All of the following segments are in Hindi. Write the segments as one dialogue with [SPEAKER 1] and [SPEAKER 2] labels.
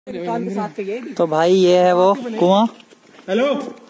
[SPEAKER 1] तो भाई ये है वो कुआं।
[SPEAKER 2] हेलो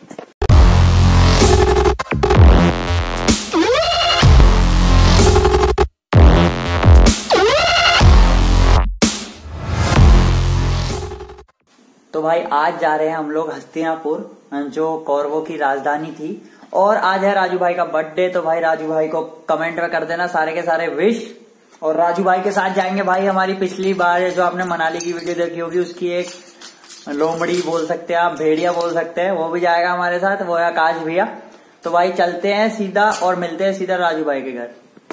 [SPEAKER 1] तो भाई आज जा रहे हैं हम लोग हस्तिनापुर, जो कौरवों की राजधानी थी। और आज है राजू भाई का बर्थडे, तो भाई राजू भाई को कमेंट में कर देना सारे के सारे विश। और राजू भाई के साथ जाएंगे भाई हमारी पिछली बार जो आपने मनाली की वीडियो देखी होगी, उसकी एक लोमड़ी बोल सकते हैं आप, भेड़िया बोल सकते हैं, वो भी जाएगा हमारे साथ, वो है आकाश भैया। तो भाई चलते हैं सीधा और मिलते हैं सीधा राजू भाई के घर।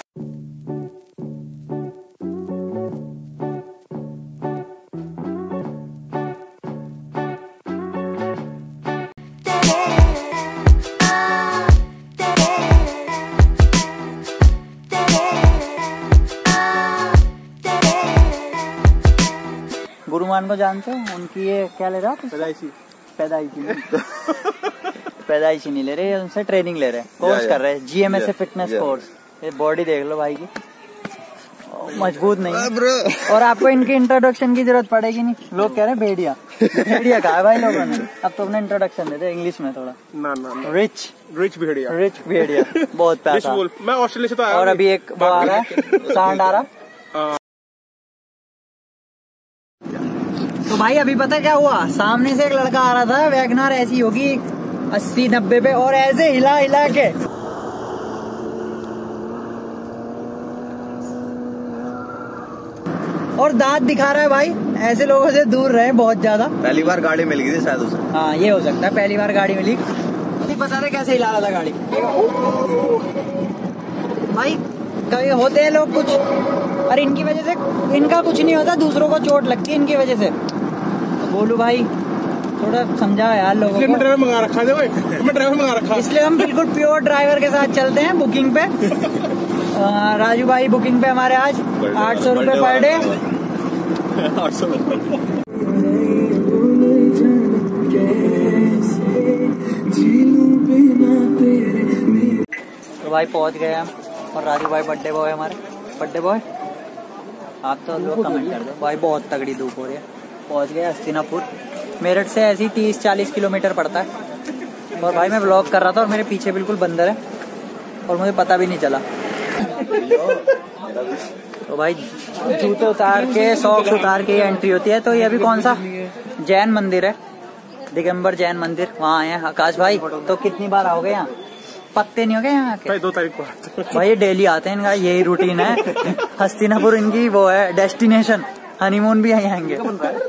[SPEAKER 1] गुरुमान को जानते हो? उनकी ये क्या ले रहा है? पैदाइशी नहीं ले रहे, उनसे ट्रेनिंग ले रहे हैं, कोर्स कर रहे हैं, जीएमएस फिटनेस कोर्स। ये बॉडी देख लो भाई की, मजबूत नहीं है। और आपको इनके इंट्रोडक्शन की जरूरत पड़ेगी नहीं। लोग कह रहे हैं भेड़िया, भेड़िया कहा है भाई लोगों ने। अब तो अपने इंट्रोडक्शन दे दे इंग्लिश में थोड़ा। ना रिच भेड़िया बहुत पैसा।
[SPEAKER 2] मैं ऑस्ट्रेलिया से तो आया।
[SPEAKER 1] और अभी एक वो आ रहा है, सांड आ रहा। तो भाई अभी पता क्या हुआ, सामने से एक लड़का आ रहा था, वैगनार ऐसी होगी 80-90 पे, और ऐसे हिला हिला के और दांत दिखा रहा है भाई। ऐसे लोगों से दूर रहे बहुत ज्यादा।
[SPEAKER 3] पहली बार गाड़ी मिल गई थी शायद उसे।
[SPEAKER 1] हाँ ये हो सकता है, पहली बार गाड़ी मिली। नहीं पता था कैसे हिला रहा था गाड़ी भाई। कभी होते हैं लोग कुछ, और इनकी वजह से इनका कुछ नहीं होता, दूसरों को चोट लगती है इनकी वजह से। तो बोलू भाई थोड़ा समझाओ यार लोगों को।
[SPEAKER 2] ड्राइवर मंगा रखा है भाई, मैं ड्राइवर मंगा रखा है।
[SPEAKER 1] इसलिए हम बिल्कुल प्योर ड्राइवर के साथ चलते हैं बुकिंग पे। राजू भाई बुकिंग पे हमारे आज 800 रुपए पर डे।
[SPEAKER 2] 800
[SPEAKER 1] तो भाई पहुंच गए हम, और राजू भाई बर्थडे बॉय हमारे। बर्थडे बॉय आप तो लोग कमेंट कर दो भाई, बहुत तगड़ी धूप हो रही है। पहुंच गए हस्तिनापुर, मेरठ से ऐसे ही 30-40 किलोमीटर पड़ता है। और भाई मैं व्लॉग कर रहा था और मेरे पीछे बिल्कुल बंदर है और मुझे पता भी नहीं चला। तो भाई जूते उतार के, सॉक्स उतार के एंट्री होती है। तो ये अभी कौन सा जैन मंदिर है, दिगंबर जैन मंदिर, वहाँ आए हैं आकाश भाई। तो कितनी बार आओगे यहाँ? पत्ते नहीं हो गए यहाँ के?
[SPEAKER 2] 2 तारीख को
[SPEAKER 1] भाई ये डेली आते हैं, इनका यही रूटीन है। हस्तिनापुर इनकी वो है डेस्टिनेशन, हनीमून भी यहीं आएंगे।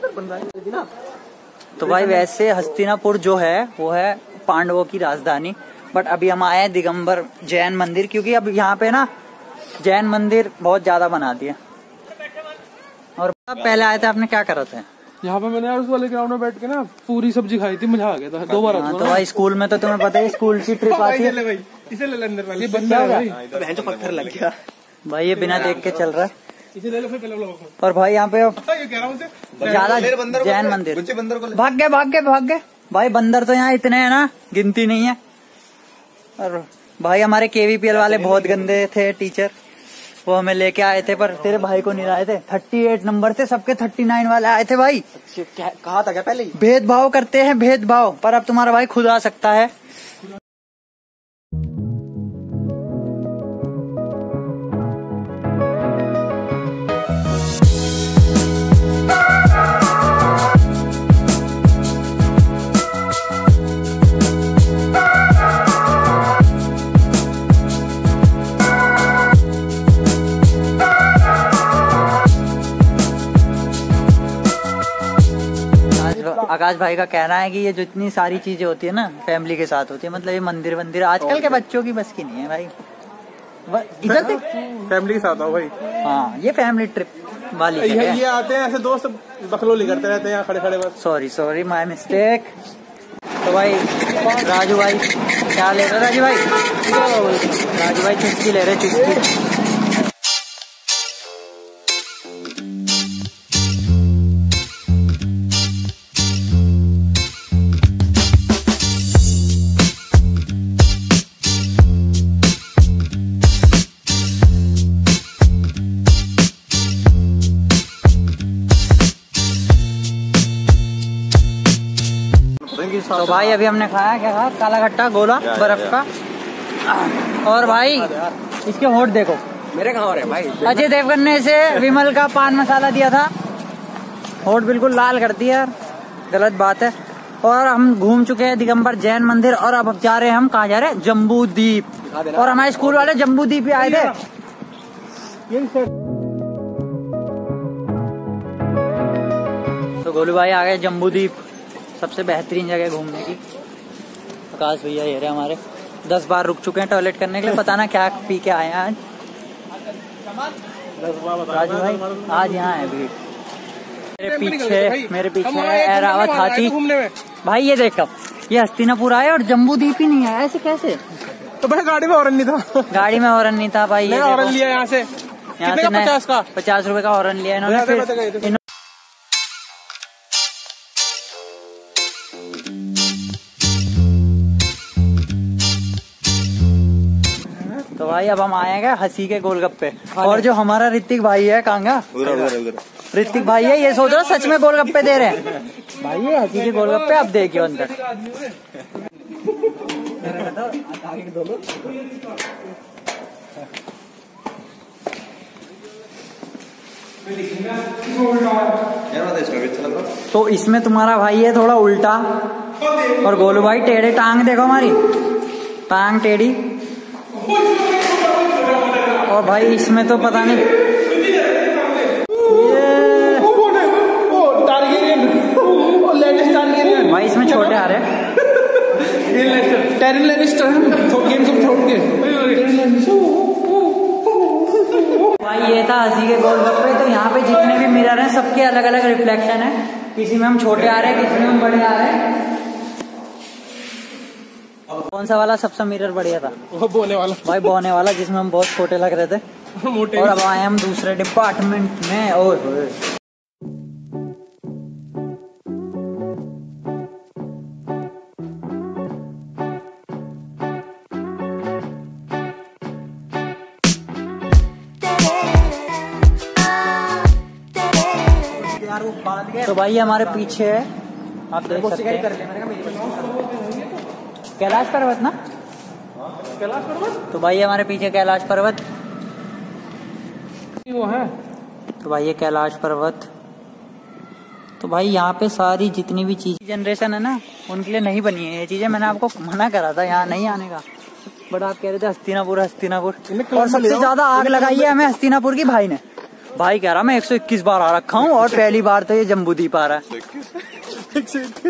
[SPEAKER 1] तो भाई वैसे हस्तिनापुर जो है वो है पांडवों की राजधानी, बट अभी हम आए हैं दिगंबर जैन मंदिर, क्योंकि अब यहाँ पे ना जैन मंदिर बहुत ज्यादा बना दिए। और पहले आए थे, आपने क्या करा था
[SPEAKER 2] यहाँ पे? मैंने उस वाले ग्राउंड में बैठ के ना पूरी सब्जी खाई थी, मजा आ गया था। 2 बार आ
[SPEAKER 1] तो भाई स्कूल में तो तुम्हें पता है स्कूल की ट्रिप आती है।
[SPEAKER 2] इसे ले अंदर वाले,
[SPEAKER 3] पत्थर लग गया
[SPEAKER 1] भाई, ये बिना देख के चल रहा है।
[SPEAKER 2] इसे ले लो फिर पहले।
[SPEAKER 1] और भाई यहाँ पे
[SPEAKER 2] ज्यादा
[SPEAKER 1] जैन मंदिर, भाग गए भाई। बंदर तो यहाँ इतने हैं ना, गिनती नहीं है। और भाई हमारे केवीपीएल वाले बहुत गंदे थे टीचर, वो हमें लेके आए थे, पर तेरे भाई को नहीं लाए थे। 38 नंबर थे सबके, 39 वाले आए थे भाई।
[SPEAKER 3] कहा था क्या पहले ही?
[SPEAKER 1] भेदभाव करते हैं, भेदभाव। पर अब तुम्हारा भाई खुद आ सकता है। आकाश भाई का कहना है कि ये जितनी सारी चीजें होती है ना फैमिली के साथ होती है, मतलब ये मंदिर आजकल के बच्चों की बस की नहीं है भाई। इधर देख,
[SPEAKER 2] फैमिली के साथ आओ भाई।
[SPEAKER 1] हाँ ये फैमिली ट्रिप वाली है।
[SPEAKER 2] ये आते हैं ऐसे दोस्त बकलोली करते रहते हैं यहाँ खड़े खड़े बस।
[SPEAKER 1] Sorry my mistake. तो भाई राजू भाई क्या ले रहे? राजू भाई चुस्की ले रहे, चुस्की। तो भाई अभी हमने खाया, क्या खाया? काला खट्टा गोला बर्फ का। और भाई इसके होठ देखो,
[SPEAKER 3] मेरे कहाँ हो रहे भाई?
[SPEAKER 1] अजय देवगन ने इसे विमल का पान मसाला दिया था, होठ बिल्कुल लाल कर दिया यार, गलत बात है। और हम घूम चुके हैं दिगंबर जैन मंदिर और अब जा रहे हैं हम, कहाँ जा रहे हैं? जम्बू द्वीप। और हमारे स्कूल वाले जम्बू द्वीप ही आए थे। तो गोलू भाई आ गए जम्बू द्वीप, सबसे बेहतरीन जगह घूमने की। आकाश भैया ये रहे हमारे, 10 बार रुक चुके हैं टॉयलेट करने के लिए, पता ना क्या पी के आए हैं आज। राजू भाई आज यहाँ है भीड़। मेरे पीछे है ऐरावत हाथी। भाई ये देखो, ये हस्तिनापुर आए और जम्बू द्वीप ही नहीं आया, ऐसे कैसे?
[SPEAKER 2] तो भाई गाड़ी में हॉर्न नहीं था।
[SPEAKER 1] गाड़ी में हॉर्न नहीं था भाई। ये
[SPEAKER 2] हॉर्न लिया यहाँ से, 50 का
[SPEAKER 1] 50 रुपए का हॉर्न लिया इन्होंने। फिर तो भाई अब हम आएंगे हंसी के गोलगप्पे। और जो हमारा ऋतिक भाई है, कांगा ऋतिक भाई है, ये सोच रहा सच में गोलगप्पे दे रहे हैं भाई। ये हंसी के गोलगप्पे अब देखियो अंदर। तो इसमें तुम्हारा भाई है थोड़ा उल्टा, और गोलू भाई टेढ़े। टांग देखो हमारी, टांग टेढ़ी। और भाई इसमें तो पता नहीं, भाई इसमें छोटे आ रहे हैं। भाई ये था हंसी के गोलगप्पे। तो यहाँ पे जितने भी मिरर हैं सबके अलग अलग रिफ्लेक्शन है, किसी में हम छोटे आ रहे हैं, किसी में हम बड़े आ रहे हैं। कौन सा वाला सबसे मिरर बढ़िया था?
[SPEAKER 2] वो बोने वाला
[SPEAKER 1] भाई, बोने वाला, जिसमें हम बहुत छोटे लग रहे थे। मोटे। और अब आए हम दूसरे डिपार्टमेंट में। और तो भाई हमारे पीछे है, आप देख सकते हैं, कैलाश पर्वत ना?
[SPEAKER 2] कैलाश पर्वत।
[SPEAKER 1] तो भाई हमारे पीछे कैलाश पर्वत
[SPEAKER 2] वो है।
[SPEAKER 1] तो भाई ये कैलाश पर्वत। तो भाई यहाँ पे सारी जितनी भी चीज जनरेशन है ना, उनके लिए नहीं बनी है ये चीजें। मैंने आपको मना करा था यहाँ नहीं आने का, बट आप कह रहे थे हस्तिनापुर हस्तिनापुर। और सबसे ज्यादा आग लगाई है हमें हस्तिनापुर की भाई ने। भाई कह रहा मैं 121 बार आ रखा हूँ, और पहली बार तो ये जम्बू द्वीप आ रहा है।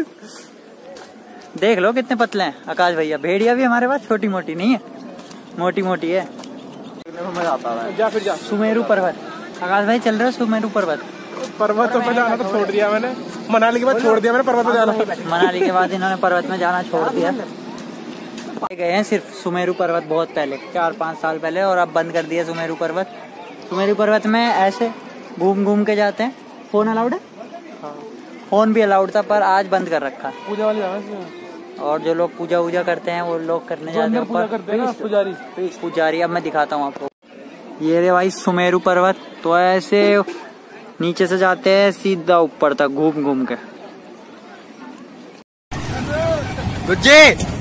[SPEAKER 1] देख लो कितने पतले हैं आकाश भैया। भेड़िया भी हमारे पास छोटी मोटी नहीं है, मोटी मोटी है।
[SPEAKER 3] मजा आता है।
[SPEAKER 2] जा फिर जा।
[SPEAKER 1] सुमेरु पर्वत। आकाश भाई चल रहे सुमेरु पर्वत।
[SPEAKER 2] पर्वत पे जाना तो छोड़ दिया मैंने, मनाली के बाद छोड़ दिया मैंने पर्वत पे जाना।
[SPEAKER 1] मनाली के बाद इन्होंने पर्वत में जाना छोड़ दिया। गए हैं सिर्फ सुमेरु पर्वत बहुत पहले, 4-5 साल पहले, और अब बंद कर दिया सुमेरु पर्वत। सुमेरु पर्वत में ऐसे घूम घूम के जाते हैं। फोन अलाउड है? फोन भी अलाउड था, पर आज बंद कर रखा है।
[SPEAKER 2] पूजा वाले जाना। और
[SPEAKER 1] जो लोग पूजा वूजा करते हैं वो लोग करने जाते हैं ऊपर, पुजारी। अब मैं दिखाता हूँ आपको। ये रे भाई सुमेरु पर्वत। तो ऐसे नीचे से जाते हैं सीधा ऊपर तक घूम घूम के।
[SPEAKER 3] गुज्जे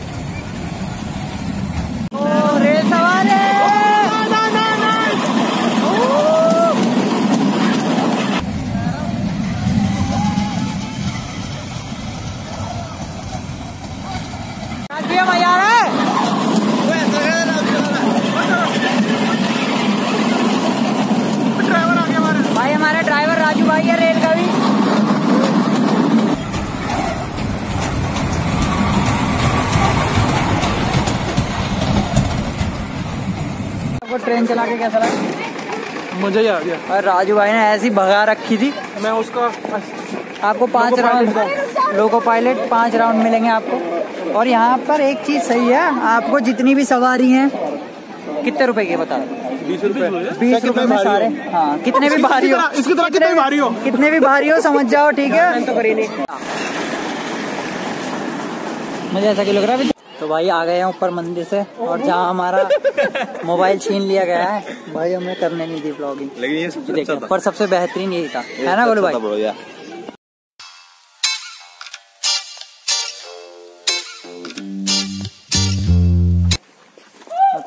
[SPEAKER 1] भाई हमारे ड्राइवर राजू भाई है रेल का भी। आपको ट्रेन चला के कैसा लगा?
[SPEAKER 2] मजा ही आ गया।
[SPEAKER 1] और राजू भाई ने ऐसी भगा रखी थी।
[SPEAKER 2] मैं उसका
[SPEAKER 1] आपको 5 राउंड लोको पायलट 5 राउंड मिलेंगे आपको। और यहाँ पर एक चीज सही है, आपको जितनी भी सवारी हैं, कितने रुपए के बता?
[SPEAKER 2] 20 रुपए।
[SPEAKER 1] 20 रुपए में सारे। हाँ, कितने भी भारी हो,
[SPEAKER 2] इसकी तरह कितने भी भारी हो,
[SPEAKER 1] कितने भी भारी हो समझ जाओ, ठीक है? तो करेंगे। मुझे ऐसा क्यों लग रहा है? तो भाई आ गए हैं ऊपर मंदिर से, और जहाँ हमारा मोबाइल छीन लिया गया है भाई, हमें करने नहीं दी ब्लॉगिंग,
[SPEAKER 3] लेकिन ये सबसे अच्छा था।
[SPEAKER 1] पर सबसे बेहतरीन यही था, है ना बोलो भाई?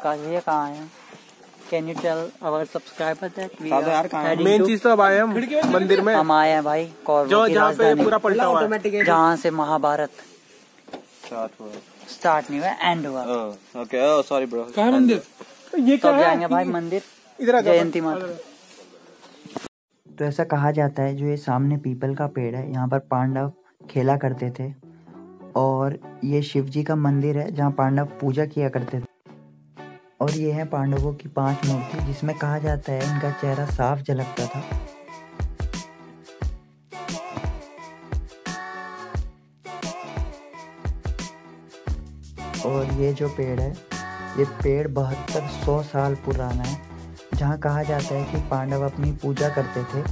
[SPEAKER 1] आकाश भैया कहाँ हैं? Can you tell our subscriber that we are
[SPEAKER 2] main चीज तो अब आए हम मंदिर में।
[SPEAKER 1] हम आए हैं भाई कौरवों की
[SPEAKER 2] जहाँ पे
[SPEAKER 1] राजधानी,
[SPEAKER 2] पूरा पलटा हुआ है,
[SPEAKER 1] जहाँ से महाभारत स्टार्ट नहीं हुआ, एंड हुआ।
[SPEAKER 3] Okay sorry bro.
[SPEAKER 2] कहाँ है मंदिर? ये
[SPEAKER 1] तो अब जाएंगे भाई मंदिर
[SPEAKER 2] इधर
[SPEAKER 1] जयंती माता। तो ऐसा कहा जाता है जो ये सामने पीपल का पेड़ है, यहाँ पर पांडव खेला करते थे और ये शिव जी का मंदिर है जहाँ पांडव पूजा किया करते थे। और ये है पांडवों की 5 मूर्ति जिसमें कहा जाता है इनका चेहरा साफ झलकता था। और ये जो पेड़ है, ये पेड़ 7200 साल पुराना है, जहाँ कहा जाता है कि पांडव अपनी पूजा करते थे।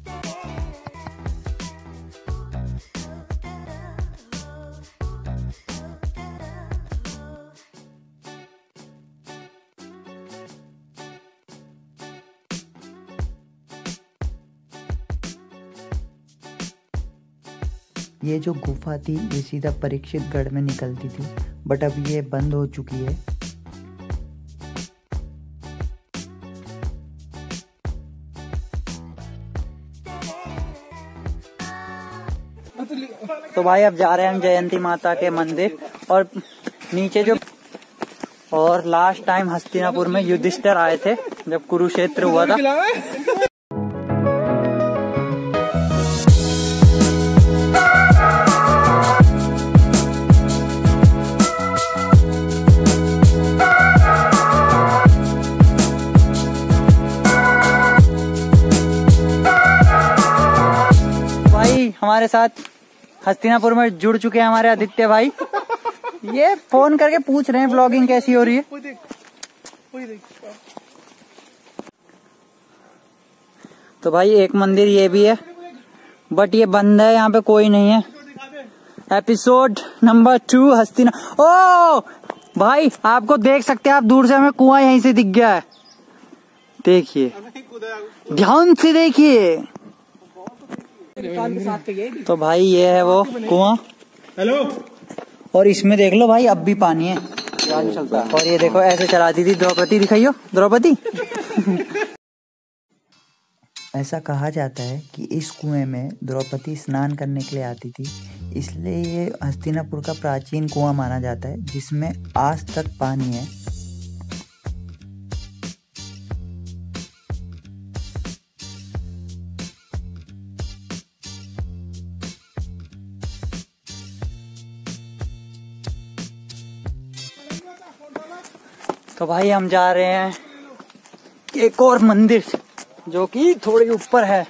[SPEAKER 1] ये जो गुफा थी ये सीधा परीक्षित गढ़ में निकलती थी, बट अब ये बंद हो चुकी है। तो भाई अब जा रहे हैं हम जयंती माता के मंदिर। और नीचे जो और लास्ट टाइम हस्तिनापुर में युधिष्ठिर आए थे जब कुरुक्षेत्र हुआ था। हमारे साथ हस्तिनापुर में जुड़ चुके हैं हमारे आदित्य भाई। ये फोन करके पूछ रहे हैं व्लॉगिंग कैसी हो रही है। तो भाई एक मंदिर ये भी है बट ये बंद है, यहाँ पे कोई नहीं है। Episode number 2 हस्तिना। ओ भाई आपको देख सकते हैं आप दूर से, हमें कुआं यहीं से दिख गया है। देखिए ध्यान से देखिए। तो भाई ये है वो कुआं।
[SPEAKER 2] हेलो।
[SPEAKER 1] और इसमें देख लो भाई अब भी पानी है, चलता है। और ये देखो ऐसे चलाती थी द्रौपदी, दिखाइयो द्रौपदी। ऐसा कहा जाता है कि इस कुएं में द्रौपदी स्नान करने के लिए आती थी, इसलिए ये हस्तिनापुर का प्राचीन कुआं माना जाता है जिसमें आज तक पानी है। तो भाई हम जा रहे हैं एक और मंदिर जो कि थोड़ी ऊपर है।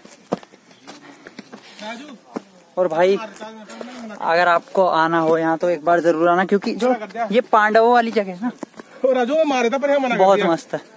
[SPEAKER 1] और भाई अगर आपको आना हो यहाँ तो एक बार जरूर आना, क्योंकि जो ये पांडवों वाली जगह है ना,
[SPEAKER 2] राजू मारे था पर मना
[SPEAKER 1] बहुत मस्त है।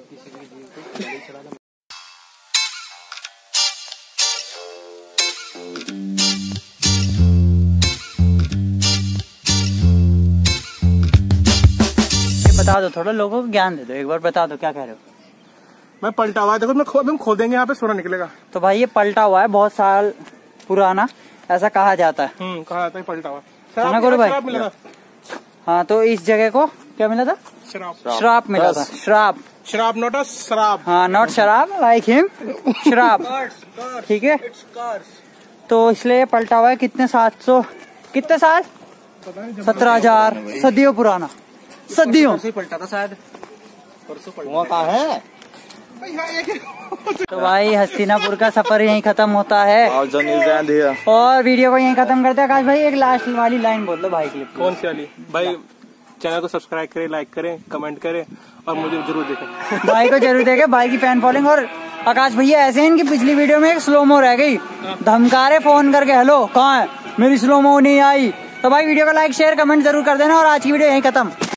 [SPEAKER 1] बता दो, थोड़ा लोगों को ज्ञान दे दो, एक बार बता दो क्या कह रहे हो।
[SPEAKER 2] मैं पलटा हुआ है, देखो मैं खोदेंगे यहाँ पे सोना निकलेगा।
[SPEAKER 1] तो भाई ये पलटा हुआ है, बहुत साल पुराना, ऐसा कहा जाता है।
[SPEAKER 2] कहा जाता है पलटा हुआ
[SPEAKER 1] है ना गुरु भाई? हाँ तो इस जगह को क्या मिला था? श्राप मिला था। श्राप
[SPEAKER 2] नॉट अ शराब।
[SPEAKER 1] हाँ नॉट शराब, लाइक हिम श्राप। ठीक है, तो इसलिए पलटा हुआ है। कितने 700 कितने साल 17,000 सदियों पुराना, सदियों से पलटा था शायद।
[SPEAKER 3] कुआं कहाँ है?
[SPEAKER 1] तो भाई हस्तिनापुर का सफर यहीं खत्म होता है और वीडियो को यहीं खत्म करते हैं। आकाश भाई एक लास्ट वाली लाइन बोल दो भाई क्लिप।
[SPEAKER 2] कौन सी वाली? भाई चैनल को सब्सक्राइब करें, लाइक करें, कमेंट करें और मुझे जरूर देखें। भाई
[SPEAKER 1] को जरूर देखें, भाई की फैन फॉलोइंग। और आकाश भैया ऐसे हैं, इनकी पिछली वीडियो में एक स्लोमो रह गई, धमकारे फोन करके, हेलो कहाँ है, मेरी स्लोमो नहीं आई। तो भाई वीडियो को लाइक शेयर कमेंट जरूर कर देना और आज की वीडियो यहीं खत्म।